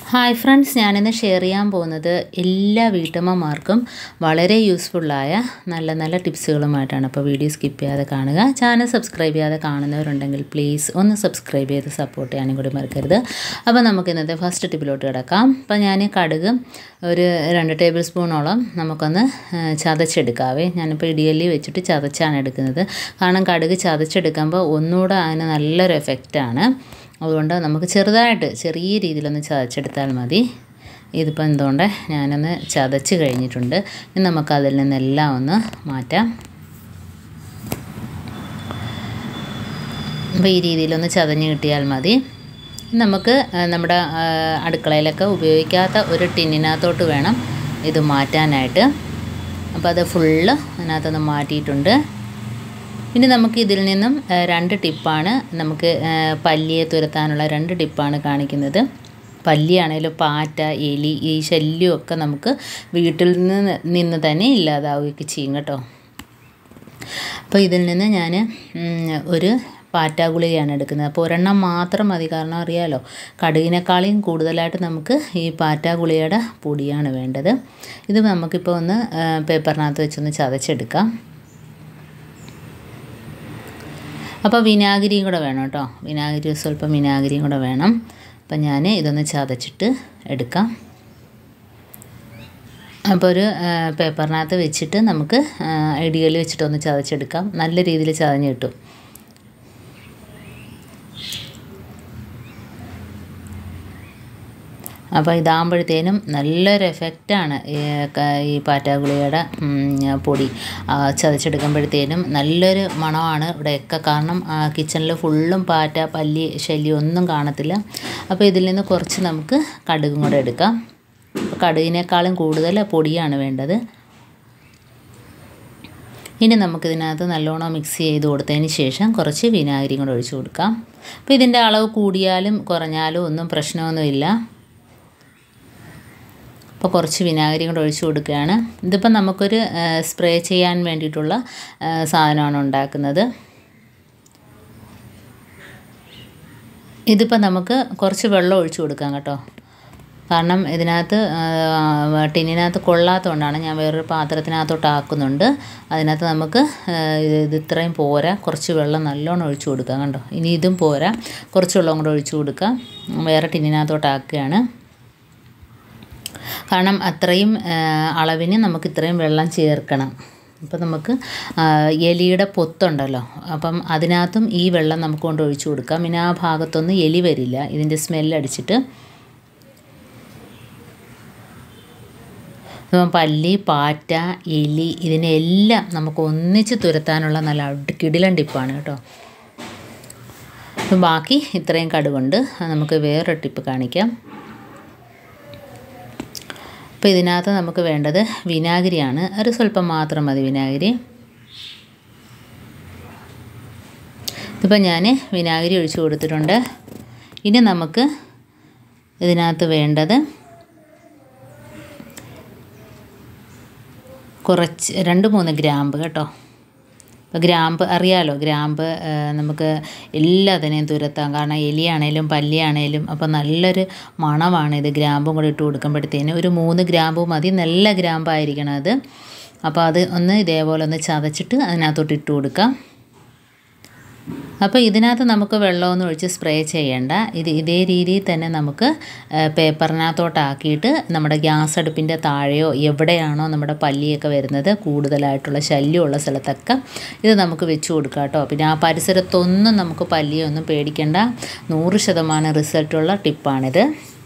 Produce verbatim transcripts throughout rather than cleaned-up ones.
Hi friends, ഞാനിന്ന് share ചെയ്യാൻ പോകുന്നത് എല്ലാ വീട്ടമ്മമാർക്കും വളരെ യൂസ്ഫുള്ളായ നല്ല നല്ല ടിപ്സുകളുമായിട്ടാണ്. അപ്പോൾ വീഡിയോ സ്കിപ്പ് ചെയ്യാതെ കാണുക. ചാനൽ സബ്സ്ക്രൈബ് ചെയ്യാതെ കാണുന്നവരുണ്ടെങ്കിൽ പ്ലീസ് ഒന്ന് സബ്സ്ക്രൈബ് ചെയ്ത് സപ്പോർട്ട് ചെയ്യാനും കൂടി മറക്കരുത്. അപ്പോൾ നമുക്ക് ഇന്നത്തെ ഫസ്റ്റ് ടിപ്പിലോട്ട് കിടക്കാം. അപ്പോൾ ഞാൻ കടുക് ഒരു രണ്ട് ടേബിൾ സ്പൂണോളം നമുക്കൊന്ന് ചതച്ചെടുക്കാവേ. ഞാനിപ്പോൾ ഇടിയല്ലി വെച്ചിട്ട് ചതച്ചാണ് എടുക്കുന്നത്. കാരണം കടുക് ചതച്ചെടുക്കുമ്പോൾ ഒന്നുകൂടെ അതിന് നല്ലൊരു എഫക്റ്റാണ്. അതുകൊണ്ട് നമുക്ക് ചെറുതായിട്ട് ചെറിയ രീതിയിലൊന്ന് ചതച്ചെടുത്താൽ മതി. ഇതിപ്പോൾ എന്തുകൊണ്ട് ഞാനൊന്ന് ചതച്ച് കഴിഞ്ഞിട്ടുണ്ട്. ഇനി നമുക്കതിൽ നിന്നെല്ലാം ഒന്ന് മാറ്റാം. അപ്പോൾ ഈ രീതിയിലൊന്ന് ചതഞ്ഞ് കിട്ടിയാൽ മതി. നമുക്ക് നമ്മുടെ അടുക്കളയിലൊക്കെ ഉപയോഗിക്കാത്ത ഒരു ടിന്നിനകത്തോട്ട് വേണം ഇത് മാറ്റാനായിട്ട്. അപ്പോൾ അത് ഫുള്ള് അതിനകത്തൊന്ന് മാറ്റിയിട്ടുണ്ട്. ഇനി നമുക്ക് ഇതിൽ നിന്നും രണ്ട് ടിപ്പാണ്, നമുക്ക് പല്ലിയെ തുരത്താനുള്ള രണ്ട് ടിപ്പാണ് കാണിക്കുന്നത്. പല്ലിയാണേലും പാറ്റ, എലി, ഈ ശല്യമൊക്കെ നമുക്ക് വീട്ടിൽ നിന്ന് നിന്ന് തന്നെ ഇല്ലാതാവുകയൊക്കെ ചെയ്യും കേട്ടോ. അപ്പോൾ ഇതിൽ നിന്ന് ഞാൻ ഒരു പാറ്റ ഗുളികയാണ് എടുക്കുന്നത്. അപ്പോൾ ഒരെണ്ണം മാത്രം മതി. കാരണം അറിയാലോ, കടുകിനേക്കാളും കൂടുതലായിട്ട് നമുക്ക് ഈ പാറ്റ ഗുളികയുടെ പൊടിയാണ് വേണ്ടത്. ഇത് നമുക്കിപ്പോൾ ഒന്ന് പേപ്പറിനകത്ത് വെച്ചൊന്ന് ചതച്ചെടുക്കാം. അപ്പോൾ വിനാഗിരിയും കൂടെ വേണം കേട്ടോ. വിനാഗിരി സ്വല്പം വിനാഗിരിയും കൂടെ വേണം. അപ്പം ഞാൻ ഇതൊന്ന് ചതച്ചിട്ട് എടുക്കാം. അപ്പോൾ ഒരു പേപ്പറിനകത്ത് വെച്ചിട്ട് നമുക്ക് ഇടികല്ലിൽ വെച്ചിട്ടൊന്ന് ചതച്ചെടുക്കാം. നല്ല രീതിയിൽ ചതഞ്ഞ് കിട്ടും. അപ്പോൾ ഇതാകുമ്പോഴത്തേനും നല്ലൊരു എഫക്റ്റാണ് ഈ പാറ്റാഗുളികയുടെ പൊടി ചതച്ചെടുക്കുമ്പോഴത്തേനും. നല്ലൊരു മണമാണ് ഇവിടെയൊക്കെ. കാരണം കിച്ചണിൽ ഫുള്ളും പാറ്റ, പല്ലി ശല്യം ഒന്നും കാണത്തില്ല. അപ്പോൾ ഇതിൽ നിന്ന് കുറച്ച് നമുക്ക് കടുകും കൂടെ എടുക്കാം. കടുകിനേക്കാളും കൂടുതൽ പൊടിയാണ് വേണ്ടത്. ഇനി നമുക്കിതിനകത്ത് നല്ലോണം മിക്സ് ചെയ്ത് കൊടുത്തതിന് ശേഷം കുറച്ച് വിനാഗിരിയും കൂടെ ഒഴിച്ച് കൊടുക്കാം. അപ്പോൾ ഇതിൻ്റെ അളവ് കൂടിയാലും കുറഞ്ഞാലും ഒന്നും പ്രശ്നമൊന്നുമില്ല. അപ്പോൾ കുറച്ച് വിനാഗിരിയും കൂടെ ഒഴിച്ച് കൊടുക്കുകയാണ്. ഇതിപ്പോൾ നമുക്കൊരു സ്പ്രേ ചെയ്യാൻ വേണ്ടിയിട്ടുള്ള സാധനമാണ് ഉണ്ടാക്കുന്നത്. ഇതിപ്പോൾ നമുക്ക് കുറച്ച് വെള്ളം ഒഴിച്ച് കൊടുക്കാം കേട്ടോ. കാരണം ഇതിനകത്ത് ടിന്നിനകത്ത് കൊള്ളാത്തതുകൊണ്ടാണ് ഞാൻ വേറൊരു പാത്രത്തിനകത്തോട്ട് ആക്കുന്നുണ്ട്. അതിനകത്ത് നമുക്ക് ഇത് ഇത്രയും പോരാ, കുറച്ച് വെള്ളം നല്ലോണം ഒഴിച്ച് കൊടുക്കാം കണ്ടോ. ഇനി ഇതും പോരാ, കുറച്ച് വെള്ളം കൂടെ ഒഴിച്ച് കൊടുക്കാം. വേറെ ടിന്നിനകത്തോട്ട് ആക്കുകയാണ്. കാരണം അത്രയും അളവിന് നമുക്ക് ഇത്രയും വെള്ളം ചേർക്കണം. അപ്പോൾ നമുക്ക് എലിയുടെ പൊത്തുണ്ടല്ലോ, അപ്പം അതിനകത്തും ഈ വെള്ളം നമുക്ക് കൊണ്ട് ഒഴിച്ചു കൊടുക്കാം. പിന്നെ ആ ഭാഗത്തൊന്നും എലി വരില്ല, ഇതിൻ്റെ സ്മെല്ലടിച്ചിട്ട്. പല്ലി, പാറ്റ, എലി ഇതിനെല്ലാം നമുക്ക് ഒന്നിച്ച് തുരത്താനുള്ള നല്ല കിടിലൻ ടിപ്പാണ് കേട്ടോ. അപ്പം ബാക്കി ഇത്രയും കടുകുണ്ട്. നമുക്ക് വേറൊരു ടിപ്പ് കാണിക്കാം. അപ്പോൾ ഇതിനകത്ത് നമുക്ക് വേണ്ടത് വിനാഗിരിയാണ്. ഒരു സ്വല്പം മാത്രം മതി വിനാഗിരി. ഇതിപ്പോൾ ഞാൻ വിനാഗിരി ഒഴിച്ച് കൊടുത്തിട്ടുണ്ട്. ഇനി നമുക്ക് ഇതിനകത്ത് വേണ്ടത് കുറച്ച് രണ്ട് മൂന്ന് ഗ്രാമ്പ് കേട്ടോ. ഇപ്പോൾ ഗ്രാമ്പ് അറിയാലോ, ഗ്രാമ്പ് നമുക്ക് എല്ലാത്തിനെയും തുരത്താം. കാരണം എലിയാണേലും പല്ലിയാണേലും അപ്പോൾ നല്ലൊരു മണമാണ് ഇത്. ഗ്രാമ്പും കൂടി ഇട്ട് കൊടുക്കുമ്പോഴത്തേന് ഒരു മൂന്ന് ഗ്രാമ്പ് മതി. നല്ല ഗ്രാമ്പായിരിക്കണം അത്. അപ്പോൾ അത് ഒന്ന് ഇതേപോലെ ഒന്ന് ചതച്ചിട്ട് അതിനകത്തോട്ട് ഇട്ട് കൊടുക്കാം. അപ്പോൾ ഇതിനകത്ത് നമുക്ക് വെള്ളമൊന്നും ഒഴിച്ച് സ്പ്രേ ചെയ്യേണ്ട. ഇത് ഇതേ രീതിയിൽ തന്നെ നമുക്ക് പേപ്പറിനകത്തോട്ടാക്കിയിട്ട് നമ്മുടെ ഗ്യാസ് അടുപ്പിൻ്റെ താഴെയോ എവിടെയാണോ നമ്മുടെ പല്ലിയൊക്കെ വരുന്നത്, കൂടുതലായിട്ടുള്ള ശല്യമുള്ള സ്ഥലത്തൊക്കെ ഇത് നമുക്ക് വെച്ച് കൊടുക്കാം കേട്ടോ. പിന്നെ ആ പരിസരത്തൊന്നും നമുക്ക് പല്ലിയൊന്നും പേടിക്കേണ്ട. നൂറ് ശതമാനം റിസൾട്ടുള്ള ടിപ്പാണിത്.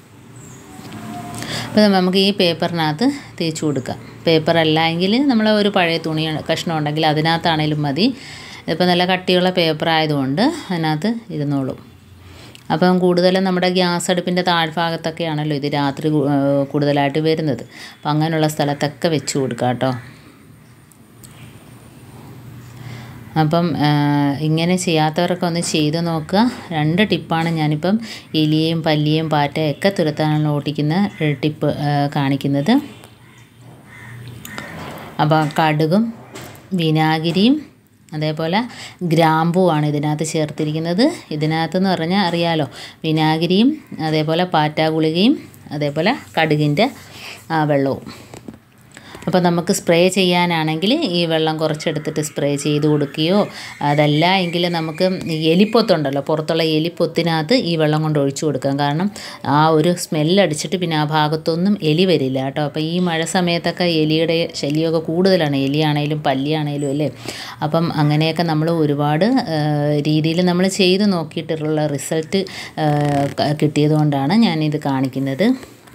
അപ്പോൾ നമുക്ക് ഈ പേപ്പറിനകത്ത് തേച്ച് കൊടുക്കാം. പേപ്പറല്ല എങ്കിൽ നമ്മൾ ഒരു പഴയ തുണി കഷ്ണം ഉണ്ടെങ്കിൽ അതിനകത്താണേലും മതി. ഇതിപ്പോൾ നല്ല കട്ടിയുള്ള പേപ്പർ ആയതുകൊണ്ട് അതിനകത്ത് ഇരുന്നോളും. അപ്പം കൂടുതലും നമ്മുടെ ഗ്യാസ് അടുപ്പിൻ്റെ താഴ്ഭാഗത്തൊക്കെയാണല്ലോ ഇത് രാത്രി കൂടുതലായിട്ട് വരുന്നത്. അപ്പം അങ്ങനെയുള്ള സ്ഥലത്തൊക്കെ വെച്ച് കൊടുക്കാം കേട്ടോ. അപ്പം ഇങ്ങനെ ചെയ്യാത്തവരൊക്കെ ഒന്ന് ചെയ്ത് നോക്കുക. രണ്ട് ടിപ്പാണ് ഞാനിപ്പം എലിയെയും പല്ലിയെയും പാറ്റയൊക്കെ തുരത്താനുള്ള ഓട്ടിക്കുന്ന ടിപ്പ് കാണിക്കുന്നത്. അപ്പോൾ കടുകും വിനാഗിരിയും അതേപോലെ ഗ്രാമ്പുവാണ് ഇതിനകത്ത് ചേർത്തിരിക്കുന്നത്. ഇതിനകത്തെന്ന് പറഞ്ഞാൽ അറിയാലോ, വിനാഗിരിയും അതേപോലെ പാറ്റ ഗുളികയും അതേപോലെ കടുകിൻ്റെ വെള്ളവും. അപ്പോൾ നമുക്ക് സ്പ്രേ ചെയ്യാനാണെങ്കിൽ ഈ വെള്ളം കുറച്ചെടുത്തിട്ട് സ്പ്രേ ചെയ്ത് കൊടുക്കുകയോ, അതല്ല എങ്കിൽ നമുക്ക് എലിപ്പൊത്തുണ്ടല്ലോ, പുറത്തുള്ള എലിപ്പൊത്തിനകത്ത് ഈ വെള്ളം കൊണ്ട് ഒഴിച്ചു കൊടുക്കാം. കാരണം ആ ഒരു സ്മെല്ലടിച്ചിട്ട് പിന്നെ ആ ഭാഗത്തൊന്നും എലി വരില്ല കേട്ടോ. അപ്പോൾ ഈ മഴ സമയത്തൊക്കെ എലിയുടെ ശല്യമൊക്കെ കൂടുതലാണ്, എലിയാണേലും പല്ലിയാണേലും അല്ലേ. അപ്പം അങ്ങനെയൊക്കെ നമ്മൾ ഒരുപാട് രീതിയിൽ നമ്മൾ ചെയ്ത് നോക്കിയിട്ടുള്ള റിസൾട്ട് കിട്ടിയതുകൊണ്ടാണ് ഞാനിത് കാണിക്കുന്നത്.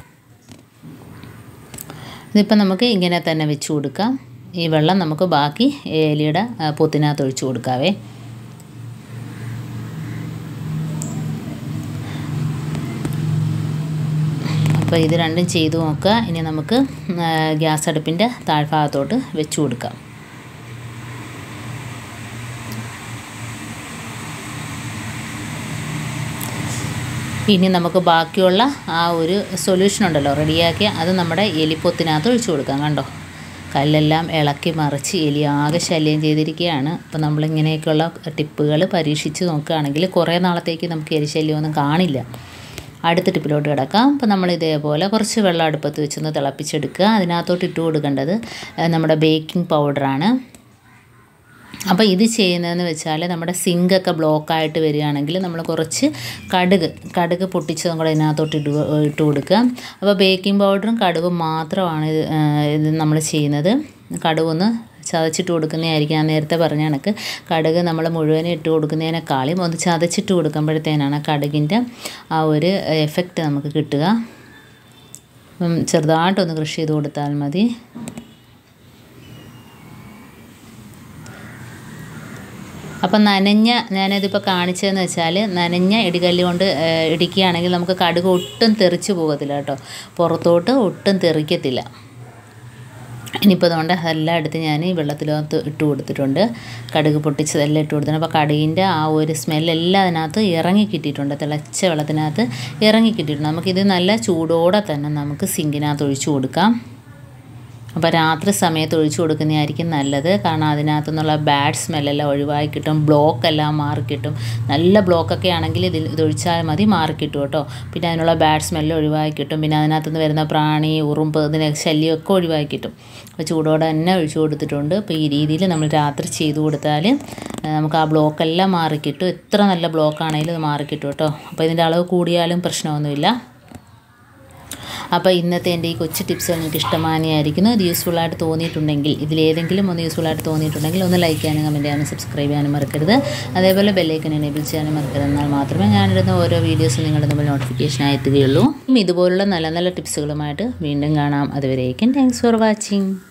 ഇതിപ്പോൾ നമുക്ക് ഇങ്ങനെ തന്നെ വെച്ച് കൊടുക്കാം. ഈ വെള്ളം നമുക്ക് ബാക്കി എലിയുടെ പൊത്തിനകത്ത് ഒഴിച്ചു കൊടുക്കാവേ. അപ്പോൾ ഇത് രണ്ടും ചെയ്തു നോക്കുക. ഇനി നമുക്ക് ഗ്യാസ് അടുപ്പിൻ്റെ താഴ്ഭാഗത്തോട്ട് വെച്ച് കൊടുക്കാം. ഇനി നമുക്ക് ബാക്കിയുള്ള ആ ഒരു സൊല്യൂഷൻ ഉണ്ടല്ലോ റെഡിയാക്കി, അത് നമ്മുടെ എലിപ്പൊത്തിനകത്ത് ഒഴിച്ചു കൊടുക്കാം. കണ്ടോ, കല്ലെല്ലാം ഇളക്കി മറിച്ച് എലി ആകെ ശല്യം ചെയ്തിരിക്കുകയാണ്. അപ്പോൾ നമ്മളിങ്ങനെയൊക്കെയുള്ള ടിപ്പുകൾ പരീക്ഷിച്ച് നോക്കുകയാണെങ്കിൽ കുറേ നാളത്തേക്ക് നമുക്ക് എലിശല്യമൊന്നും കാണില്ല. അടുത്ത ടിപ്പിലോട്ട് കിടക്കാം. അപ്പോൾ നമ്മൾ ഇതേപോലെ കുറച്ച് വെള്ളം അടുപ്പത്ത് വെച്ചൊന്ന് തിളപ്പിച്ചെടുക്കുക. അതിനകത്തോട്ട് ഇട്ട് കൊടുക്കേണ്ടത് നമ്മുടെ ബേക്കിംഗ് പൗഡറാണ്. അപ്പോൾ ഇത് ചെയ്യുന്നതെന്ന് വെച്ചാൽ നമ്മുടെ സിങ്കൊക്കെ ബ്ലോക്കായിട്ട് വരികയാണെങ്കിൽ നമ്മൾ കുറച്ച് കടുക് കടുക് പൊട്ടിച്ചതും കൂടെ ഇതിനകത്തോട്ട് ഇട്ട് ഇട്ട് കൊടുക്കുക. അപ്പോൾ ബേക്കിംഗ് പൗഡറും കടുകും മാത്രമാണ് ഇത് ഇത് നമ്മൾ ചെയ്യുന്നത്. കടുകൊന്ന് ചതച്ചിട്ട് കൊടുക്കുന്നതായിരിക്കും. ഞാൻ നേരത്തെ പറഞ്ഞ കണക്ക് കടുക് നമ്മൾ മുഴുവനും ഇട്ട് കൊടുക്കുന്നതിനേക്കാളും ഒന്ന് ചതച്ചിട്ട് കൊടുക്കുമ്പോഴത്തേനാണ് കടുകിൻ്റെ ആ ഒരു എഫക്റ്റ് നമുക്ക് കിട്ടുക. ചെറുതായിട്ടൊന്ന് കൃഷി ചെയ്ത് കൊടുത്താൽ മതി. അപ്പം നനഞ്ഞ, ഞാനതിപ്പോൾ കാണിച്ചതെന്ന് വെച്ചാൽ നനഞ്ഞ ഇടികല്ല് കൊണ്ട് ഇടിക്കുകയാണെങ്കിൽ നമുക്ക് കടുക് ഒട്ടും തെറിച്ച് പോകത്തില്ല കേട്ടോ, പുറത്തോട്ട് ഒട്ടും തെറിക്കത്തില്ല. ഇനിയിപ്പോൾ അതുകൊണ്ട് അതെല്ലാം എടുത്ത് ഞാൻ ഈ വെള്ളത്തിനകത്ത് ഇട്ട് കൊടുത്തിട്ടുണ്ട്. കടുക് പൊട്ടിച്ചതെല്ലാം ഇട്ട് കൊടുത്തിട്ടുണ്ട്. അപ്പോൾ കടുകിൻ്റെ ആ ഒരു സ്മെല്ലെല്ലാം അതിനകത്ത് ഇറങ്ങി കിട്ടിയിട്ടുണ്ട്, തിളച്ച വെള്ളത്തിനകത്ത് ഇറങ്ങി കിട്ടിയിട്ടുണ്ട്. നമുക്കിത് നല്ല ചൂടോടെ തന്നെ നമുക്ക് സിങ്കിനകത്ത് ഒഴിച്ചു കൊടുക്കാം. അപ്പോൾ രാത്രി സമയത്ത് ഒഴിച്ചു കൊടുക്കുന്നതായിരിക്കും നല്ലത്. കാരണം അതിനകത്തു നിന്നുള്ള ബാഡ് സ്മെല്ലെല്ലാം ഒഴിവായി കിട്ടും, ബ്ലോക്കെല്ലാം മാറിക്കിട്ടും. നല്ല ബ്ലോക്കൊക്കെ ആണെങ്കിൽ ഇതിൽ ഇതൊഴിച്ചാൽ മതി, മാറിക്കിട്ടും കേട്ടോ. പിന്നെ അതിനുള്ള ബാഡ് സ്മെല്ല് ഒഴിവായി കിട്ടും. പിന്നെ അതിനകത്തുനിന്ന് വരുന്ന പ്രാണി, ഉറുമ്പ്, ഇതിനെ ശല്യമൊക്കെ ഒഴിവായി കിട്ടും. അപ്പോൾ ചൂടോടെ തന്നെ ഒഴിച്ചു കൊടുത്തിട്ടുണ്ട്. അപ്പോൾ ഈ രീതിയിൽ നമ്മൾ രാത്രി ചെയ്ത് കൊടുത്താൽ നമുക്ക് ആ ബ്ലോക്കെല്ലാം മാറിക്കിട്ടും. എത്ര നല്ല ബ്ലോക്കാണെങ്കിലും അത് മാറിക്കിട്ടും കേട്ടോ. അപ്പോൾ ഇതിൻ്റെ അളവ് കൂടിയാലും പ്രശ്നമൊന്നുമില്ല. അപ്പോൾ ഇന്നത്തെ എൻ്റെ ഈ കൊച്ചു ടിപ്സ് നിങ്ങൾക്ക് ഇഷ്ടമായിരിക്കുന്നു. ഇത് യൂസ്ഫുള്ളായിട്ട് തോന്നിയിട്ടുണ്ടെങ്കിൽ, ഇതിലേതെങ്കിലും ഒന്ന് യൂസ്ഫുള്ളായിട്ട് തോന്നിയിട്ടുണ്ടെങ്കിൽ ഒന്ന് ലൈക്ക് ചെയ്യാനും കമൻറ്റ് ചെയ്യാനും സബ്സ്ക്രൈബ് ചെയ്യാനും മറക്കരുത്. അതേപോലെ ബെല്ലൈക്കൻ എനേബിൾ ചെയ്യാനും മറക്കരുത്. എന്നാൽ മാത്രമേ ഞാനിടുന്ന ഓരോ വീഡിയോസും നിങ്ങളുടെ മുമ്പിൽ നോട്ടിഫിക്കേഷനായി എത്തുകയുള്ളൂ. ഇതുപോലുള്ള നല്ല നല്ല ടിപ്സുകളുമായിട്ട് വീണ്ടും കാണാം. അതുവരേക്കും താങ്ക്സ് ഫോർ വാച്ചിങ്.